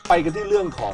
ไปกันที่เรื่องของ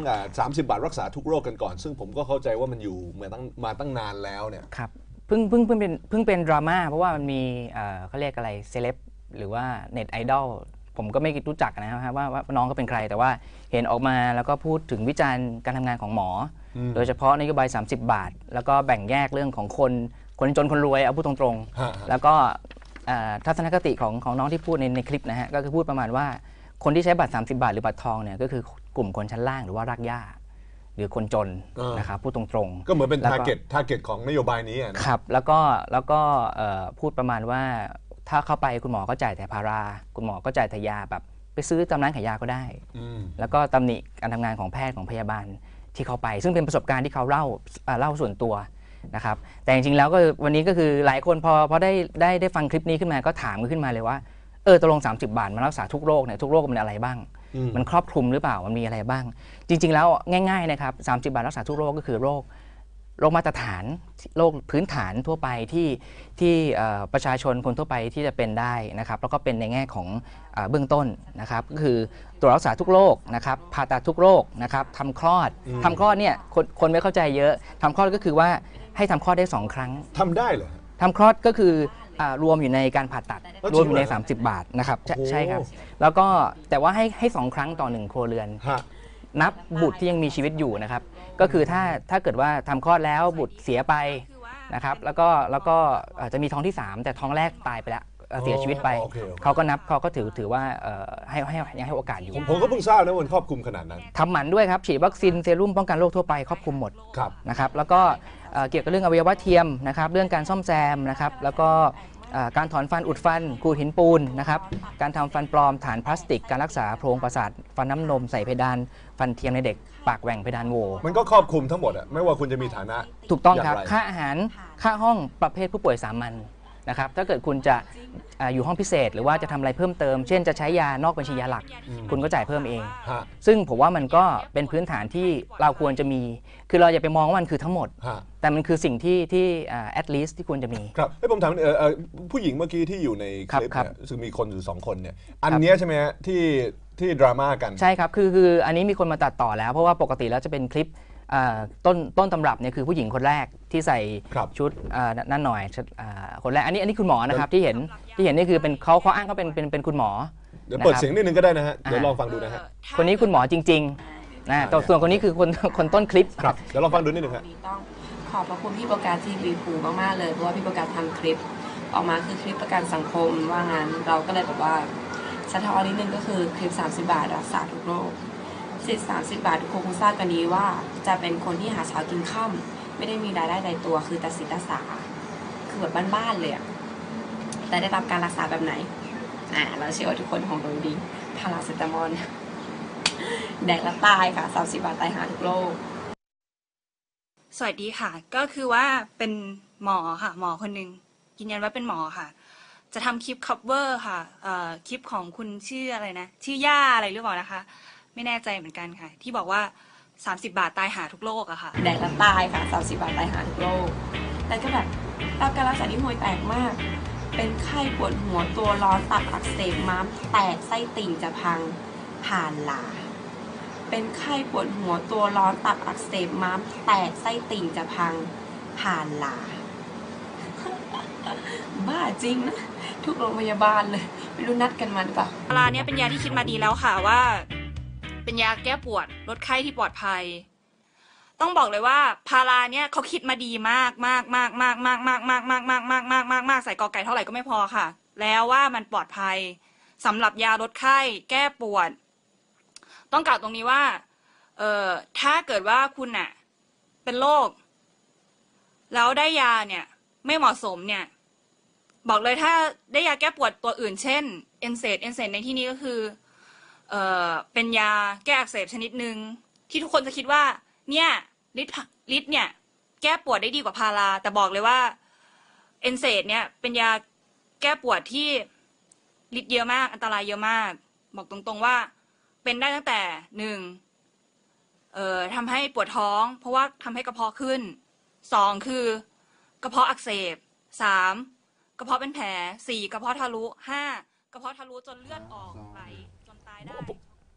30 บาทรักษาทุกโรคกันก่อนซึ่งผมก็เข้าใจว่ามันอยู่มาตั้งนานแล้วเนี่ยครับเพิ่งเป็นดราม่าเพราะว่ามันมีเขาเรียกอะไรเซเลบหรือว่าเน็ตไอดอลผมก็ไม่รู้จักนะครับว่าน้องก็เป็นใครแต่ว่าเห็นออกมาแล้วก็พูดถึงวิจารณ์การทำงานของหมอโดยเฉพาะนโยบาย30 บาทแล้วก็แบ่งแยกเรื่องของคนจนคนรวยเอาพูดตรงๆแล้วก็ทัศนคติของน้องที่พูดในคลิปนะฮะก็คือพูดประมาณว่าคนที่ใช้บัตร30 บาทหรือบัตรทองเนี่ยก็คือกลุ่มคนชั้นล่างหรือว่ารากหญ้าหรือคนจนนะครับพูดตรงๆก็เหมือนเป็นทาร์เก็ตของนโยบายนี้ครับแล้วก็พูดประมาณว่าถ้าเข้าไปคุณหมอก็จ่ายแต่พาราคุณหมอก็จ่ายแต่ยาแบบไปซื้อตามร้านขายยาก็ได้แล้วก็ตำหนิการทำงานของแพทย์ของพยาบาลที่เขาไปซึ่งเป็นประสบการณ์ที่เขาเล่าส่วนตัวนะครับแต่จริงๆแล้วก็วันนี้ก็คือหลายคนพอได้ฟังคลิปนี้ขึ้นมาก็ถามขึ้นมาเลยว่าตกลง30 บาทมันรักษาทุกโรคเนี่ยทุกโรคมันอะไรบ้างมันครอบคลุมหรือเปล่ามันมีอะไรบ้างจริงๆแล้วง่ายๆนะครับ30 บาทรักษาทุกโรคก็คือโรคมาตรฐานโรคพื้นฐานทั่วไปที่ประชาชนคนทั่วไปที่จะเป็นได้นะครับแล้วก็เป็นในแง่ของเบื้องต้นนะครับก็คือตรวจรักษาทุกโรคนะครับผ่าตัดทุกโรคนะครับทำคลอดเนี่ยคนไม่เข้าใจเยอะทำคลอดก็คือว่าให้ทำคลอดได้2 ครั้งทำได้เหรอทำคลอดก็คือรวมอยู่ในการผ่าตัดรวมอยู่ใน30 บาทนะครับใช่ครับแล้วก็แต่ว่าให้2 ครั้งต่อ1 ครัวเรือนนับบุตรที่ยังมีชีวิตอยู่นะครับก็คือถ้าเกิดว่าทำคลอดแล้วบุตรเสียไปนะครับแล้วก็จะมีท้องที่3แต่ท้องแรกตายไปแล้วเสียชีวิตไปเขาก็นับเขาก็ถือว่ายังให้โอกาสอยู่ผมก็เพิ่งทราบนะมันครอบคลุมขนาดนั้นทำหมันด้วยครับฉีดวัคซีนเซรุ่มป้องกันโรคทั่วไปครอบคลุมหมดนะครับแล้วก็เกี่ยวกับเรื่องอวัยวะเทียมนะครับเรื่องการซ่อมแซมนะครับแล้วก็การถอนฟันอุดฟันขูดหินปูนนะครับการทำฟันปลอมฐานพลาสติกการรักษาโพรงประสาทฟันน้ำนมใส่เพดานฟันเทียมในเด็กปากแหว่งเพดานโหว่มันก็ครอบคลุมทั้งหมดอะไม่ว่าคุณจะมีฐานะถูกต้องครับค่าอาหารค่าห้องประเภทผู้ป่วยสามัญนะครับถ้าเกิดคุณจะอยู่ห้องพิเศษหรือว่าจะทำอะไรเพิ่มเติมเช่นจะใช้ยานอกบัญชียาหลักคุณก็จ่ายเพิ่มเองซึ่งผมว่ามันก็เป็นพื้นฐานที่เราควรจะมีคือเราอย่าไปมองว่ามันคือทั้งหมดแต่มันคือสิ่งที่at least ที่ควรจะมีครับให้ผมถามผู้หญิงเมื่อกี้ที่อยู่ในคลิปเนี่ยซึ่งมีคนอยู่2 คนเนี่ยอันนี้ใช่ไหมฮะที่ดราม่ากันใช่ครับคืออันนี้มีคนมาตัดต่อแล้วเพราะว่าปกติแล้วจะเป็นคลิปต้นตำรับเนี่ยคือผู้หญิงคนแรกที่ใส่ชุดนั่นหน่อยคนแรกอันนี้คุณหมอนะครับที่เห็นนี่คือเป็นเขาอ้างเขาเป็นคุณหมอเดี๋ยวเปิดเสียงนิดนึงก็ได้นะฮะเดี๋ยวลองฟังดูนะฮะคนนี้คุณหมอจริงๆนะส่วนคนนี้คือคนต้นคลิปครับเดี๋ยวลองฟังดูนิดนึงครับต้องขอบพระคุณพี่ประกาศทีวีภูมากๆเลยเพราะว่าพี่ประกาศทำคลิปออกมาคือคลิปประกันสังคมว่างั้นเราก็เลยแบบว่าสะท้อนนิดนึงก็คือคลิป30 บาทรักษาทุกโรคสิทธิ์30 บาททุกคนคงทราบกันดีว่าจะเป็นคนที่หาเช้ากินค่ำไม่ได้มีรายได้ใดตัวคือแต่สิทธิ์รักษาคือแบบบ้านๆเลยแต่ได้รับการรักษาแบบไหนเราเชื่อว่าทุกคนคงรู้ดีพาราเซตามอลแดกแล้วตายค่ะ30 บาทตายหาทุกโรคสวัสดีค่ะก็คือว่าเป็นหมอค่ะหมอคนหนึ่งยืนยันว่าเป็นหมอค่ะจะทำคลิป cover ค่ะคลิปของคุณชื่ออะไรนะชื่อย่าอะไรหรือเปล่านะคะไม่แน่ใจเหมือนกันค่ะที่บอกว่า30 บาทตายหาทุกโรคอะค่ะแดกแล้วตายค่ะ30 บาทตายหาทุกโรคแต่ก็แบบรับการรักษาที่ห่วยแตกมากเป็นไข้ปวดหัวตัวร้อนตับอักเสบม้ามแตกไส้ติ่งจะพังผ่านลาเป็นไข้ปวดหัวตัวร้อนตับอักเสบม้ามแตกไส้ติ่งจะพังผ่านลาบ้าจริงนะทุกโรงพยาบาลเลยไม่รู้นัดกันมาหรือเปล่าพาราเนี่ยเป็นยาที่คิดมาดีแล้วค่ะว่าเป็นยาแก้ปวดลดไข้ที่ปลอดภัยต้องบอกเลยว่าพาราเนี่ยเขาคิดมาดีมากใส่กอไก่เท่าไหร่ก็ไม่พอค่ะแล้วว่ามันปลอดภัยสำหรับยาลดไข้แก้ปวดต้องกล่าวตรงนี้ว่าถ้าเกิดว่าคุณน่ะเป็นโรคแล้วได้ยาเนี่ยไม่เหมาะสมเนี่ยบอกเลยถ้าได้ยาแก้ปวดตัวอื่นเช่นเอนเซดในที่นี้ก็คือเป็นยาแก้อักเสบชนิดหนึ่งที่ทุกคนจะคิดว่าเนี่ยฤทธิ์เนี่ยแก้ปวดได้ดีกว่าพาราแต่บอกเลยว่าเอนเซดเนี่ยเป็นยาแก้ปวดที่ฤทธิ์เยอะมากอันตรายเยอะมากบอกตรงๆว่าเป็นได้ตั้งแต่1ทำให้ปวดท้องเพราะว่าทำให้กระเพาะขึ้น2คือกระเพาะอักเสบ3กระเพาะเป็นแผล4กระเพาะทะลุ5กระเพาะทะลุจนเลือดออกไหลจนตายได้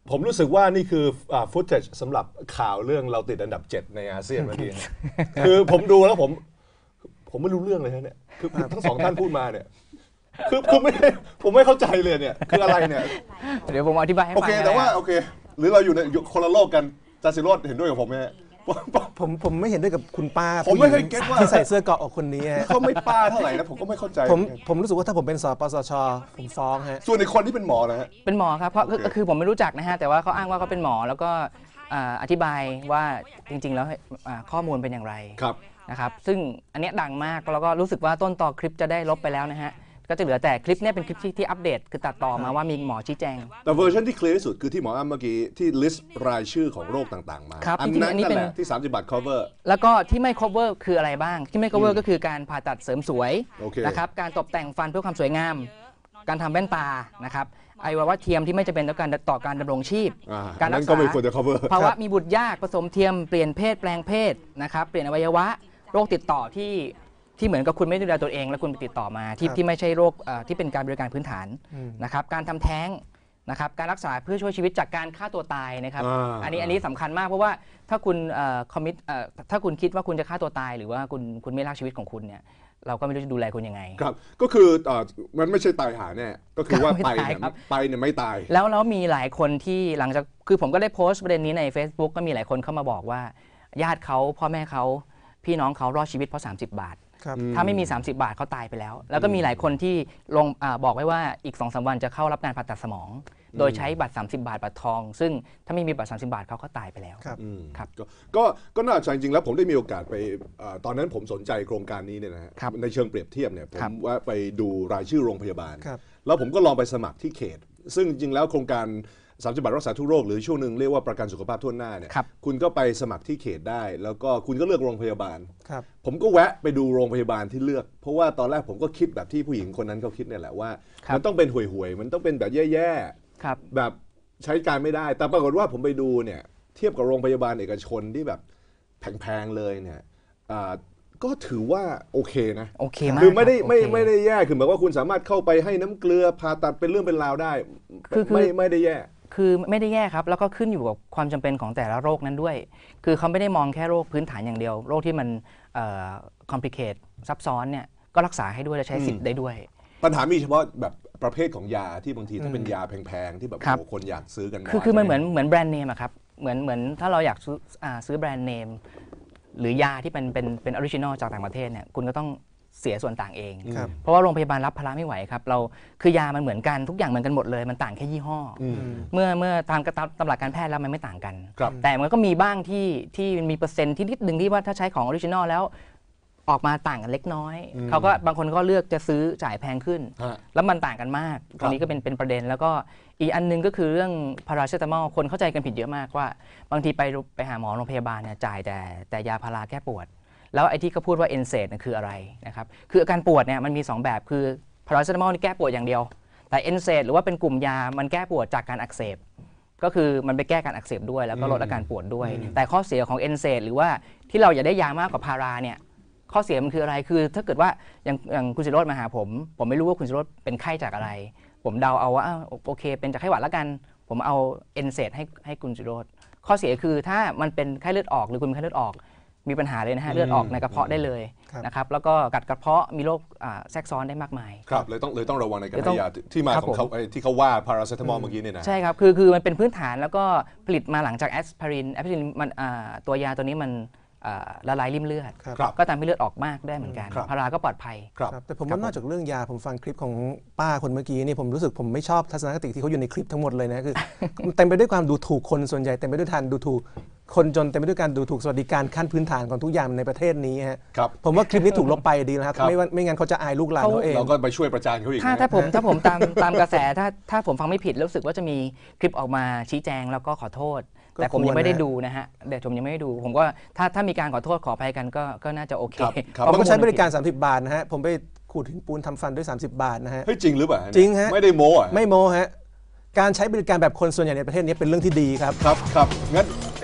ผมรู้สึกว่านี่คือฟุตเทจสำหรับข่าวเรื่องเราติดอันดับ 7 ในอาเซียนเมื่อกี้ คือผมดูแล้วผมไม่รู้เรื่องเลยเนี่ยคือทั้งสองท่านพูดมาเนี่ยคือผมไม่เข้าใจเลยเนี่ยคืออะไรเนี่ยเดี๋ยวผมอธิบายให้โอฟังเคแต่ว่าโอเคหรือเราอยู่ในคนละโลกกันจาสิโรจน์เห็นด้วยกับผมไหมฮะผมไม่เห็นด้วยกับคุณป้าผมไม่เคยเก็ตว่าที่ใส่เสื้อเกราะออกคนนี้ฮะเขาไม่ป้าเท่าไหร่นะผมก็ไม่เข้าใจผมรู้สึกว่าถ้าผมเป็นสปสชผมฟ้องฮะส่วนในคนที่เป็นหมอนะฮะเป็นหมอครับเพราะโอเคคือผมไม่รู้จักนะฮะแต่ว่าเขาอ้างว่าเขาเป็นหมอแล้วก็อธิบายว่าจริงๆแล้วข้อมูลเป็นอย่างไรครับนะครับซึ่งอันเนี้ยดังมากแล้วก็รู้สึกว่าต้นต่อคลิปจะได้ลบไปแล้วนะฮะก็จะเหลือแต่คลิปเนี้ยเป็นคลิปที่อัปเดตคือตัดต่อมาว่ามีหมอชี้แจงแต่เวอร์ชันที่เคลียร์ที่สุดคือที่หมออ้ำเมื่อกี้ที่ list รายชื่อของโรคต่างๆมาครับอันจริงๆนั้นอันนี้นั่นเป็นแหละที่30 บาท cover แล้วก็ที่ไม่ cover คืออะไรบ้างที่ไม่ cover ก็คือการผ่าตัดเสริมสวยโอเคนะครับการตกแต่งฟันเพื่อความสวยงาม การทำแว่นตานะครับอวัยวะเทียมที่ไม่จำเป็นต่อการดำรงชีพ การรันั้กนษาก็ไม่ควรจะ cover ภาวะมีบุตรยากผสมเทียมเปลี่ยนเพศแปลงเพศนะครับเปลี่ยนอวัยวะโรคติดต่อที่เหมือนกับคุณไม่ดูแลตัวเองแล้วคุณไปติดต่อมาที่ไม่ใช่โรคที่เป็นการบริการพื้นฐานนะครับการทำแท้งนะครับการรักษาเพื่อช่วยชีวิตจากการฆ่าตัวตายนะครับอันนี้สำคัญมากเพราะว่าถ้าคุณถ้าคุณคิดว่าคุณจะฆ่าตัวตายหรือว่าคุณไม่รักชีวิตของคุณเนี่ยเราก็ไม่รู้จะดูแลคุณยังไงครับก็คือมันไม่ใช่ตายหาแน่ก็คือว่าไม่ไปตายเนี่ยครับไปเนี่ยไม่ตายแล้วมีหลายคนที่หลังจากคือผมก็ได้โพสต์ประเด็นนี้ใน Facebook ก็มีหลายคนเข้ามาบอกว่าญาติเขาพ่อแม่เขาพี่น้องเขารอดชีวิตเพราะ30 บาทครับถ้าไม่มี 30 บาทเขาตายไปแล้ว แล้วก็มีหลายคนที่ลงบอกไว้ว่าอีก 2-3 วันจะเข้ารับการผ่าตัดสมอง โดยใช้บัตร 30 บาทบัตรทอง ซึ่งถ้าไม่มีบัตร 30 บาทเขาก็ตายไปแล้วครับครับก็น่าสนใจจริงๆแล้วผมได้มีโอกาสไปตอนนั้นผมสนใจโครงการนี้เนี่ยนะฮะครับในเชิงเปรียบเทียบเนี่ยผมครับว่าไปดูรายชื่อโรงพยาบาลครับแล้วผมก็ลองไปสมัครที่เขต ซึ่งจริงๆแล้วโครงการ30 บาทรักษาทุกโรคหรือช่วงหนึ่งเรียกว่าประกันสุขภาพทั่วหน้าเนี่ยครับคุณก็ไปสมัครที่เขตได้ แล้วก็คุณก็เลือกโรงพยาบาลครับผมก็แวะไปดูโรงพยาบาลที่เลือก เพราะว่าตอนแรกผมก็คิดแบบที่ผู้หญิงคนนั้นเขาคิดเนี่ยแหละว่าครับมันต้องเป็นห่วยๆมันต้องเป็นแบบแย่ๆครับแบบใช้การไม่ได้ แต่ปรากฏว่าผมไปดูเนี่ยเทียบกับโรงพยาบาลเอกชนที่แบบแพงๆเลยเนี่ยก็ถือว่าโอเคนะโอเคมากคือไม่ได้รับไม่โอเคไม่ได้แย่คือหมายว่าคุณสามารถเข้าไปให้น้ำเกลือผ่าตัดเป็นเรื่องเป็นราวได้คือไม่ได้แย่คือไม่ได้แย่ครับแล้วก็ขึ้นอยู่กับความจำเป็นของแต่ละโรคนั้นด้วย คือเขาไม่ได้มองแค่โรคพื้นฐานอย่างเดียว โรคที่มันcomplicate ซับซ้อนเนี่ยก็รักษาให้ด้วยและใช้สิทธิ์ได้ด้วยปัญหามีเฉพาะแบบประเภทของยาที่บางทีถ้าเป็นยาแพงๆที่แบบครับโอ้คนอยากซื้อกันคือมันเหมือนแบรนด์เนมอะครับเหมือนถ้าเราอยากซื้อแบรนด์เนมหรือยาที่เป็นออริจินอลจากต่างประเทศเนี่ยคุณก็ต้องเสียส่วนต่างเองครับเพราะว่าโรงพยาบาลรับภาระไม่ไหวครับคือยามันเหมือนกันทุกอย่างเหมือนกันหมดเลยมันต่างแค่ยี่ห้ออเมื่อตามตำราการแพทย์แล้วมันไม่ต่างกันครับแต่มันก็มีบ้างที่มันมีเปอร์เซ็นต์ที่นิดนึงที่ว่าถ้าใช้ของออริจินอลแล้วออกมาต่างกันเล็กน้อยเขาก็บางคนก็เลือกจะซื้อจ่ายแพงขึ้นฮะแล้วมันต่างกันมากตรงนี้ก็เป็นประเด็นแล้วก็อีกอันนึงก็คือเรื่องพาราเซตามอลคนเข้าใจกันผิดเยอะมากว่าบางทีไปหาหมอโรงพยาบาลเนี่ยจ่ายแต่ยาพาราแก้ปวด แล้วไอ้ที่เขาพูดว่า NSAID น่ะคืออะไรนะครับคืออาการปวดเนี่ยมันมี 2 แบบคือพาราเซตามอลนี่แก้ปวดอย่างเดียวแต่ NSAID หรือว่าเป็นกลุ่มยามันแก้ปวดจากการอักเสบก็คือมันไปแก้การอักเสบด้วยแล้วก็ลดอาการปวดด้วย แต่ข้อเสียของ NSAID หรือว่าที่เราอยากได้ยามากกว่าพาราเนี่ยข้อเสียมันคืออะไรคือถ้าเกิดว่าอย่างคุณศิโรจน์มาหาผมไม่รู้ว่าคุณศิโรจน์เป็นไข้จากอะไร ผมเดาเอาว่าโอเคเป็นจากไข้หวัดแล้วกันผมเอา NSAID ให้คุณศิโรจน์ข้อเสียคือถ้ามันเป็นไข้เลือดออกหรือคุณเป็นไข้เลือดออกมีปัญหาเลยนะฮะเลือดออกในกระเพาะได้เลยครับนะครับแล้วก็กัดกระเพาะมีโรคแทรกซ้อนได้มากมายครับเลยต้องระวังในการต้อให้งยาที่มาครับของเขาผมไอ้ที่เขาว่าพาราเซตามอลเมื่อกี้เนี่ยนะใช่ครับคือมันเป็นพื้นฐานแล้วก็ผลิตมาหลังจากแอสไพรินมันตัวยาตัวนี้มันละลายริ่มเลือดครับครับก็ทำให้เลือดออกมากได้เหมือนกันครับพาราก็ปลอดภัยครับครับแต่ผมว่านอกจากเรื่องยาผมฟังคลิปของป้าคนเมื่อกี้นี่ผมรู้สึกผมไม่ชอบทัศนคติที่เขาอยู่ในคลิปทั้งหมดเลยนะคือ มันเต็มไปด้วยความดูถูกคนส่วนใหญ่เต็มไปด้วยการดูถูกคนจนเต็มไปด้วยการดูถูกสวัสดิการขั้นพื้นฐานของทุกอย่างในประเทศนี้ฮะครับผมว่าคลิปนี้ถูกลบไปดีนะครับครับไม่งั้นเขาจะอายลูกหลานเขาเองเราก็ไปช่วยประจานเขาอีกถ้านะถ้าผมตามกระแสถ้าผมฟังไม่ผิดรู้สึกว่าจะมีคลิปออกมาชี้แจงแล้วก็ขอโทษก็แต่ผมยังไม่ได้ควรนะดูนะฮะเดี๋ยวผมยังไม่ได้ดู ผมก็ถ้ามีการขอโทษขออภัยกันก็น่าจะโอเคครับครับเพผมราะก็ใช้บริการข้อมูล 30 บาทนะฮะผมไปขูดหินปูนทำฟันด้วย 30 บาทนะฮะเฮ้ยจริงหรือเปล่าจริงฮะไม่ได้โม้อะไม่โม้ฮะการใช้บริการแบบคนส่วนใหญ่ในประเทศนี้เป็นเรื่องที่ดีครับครับครับงั้น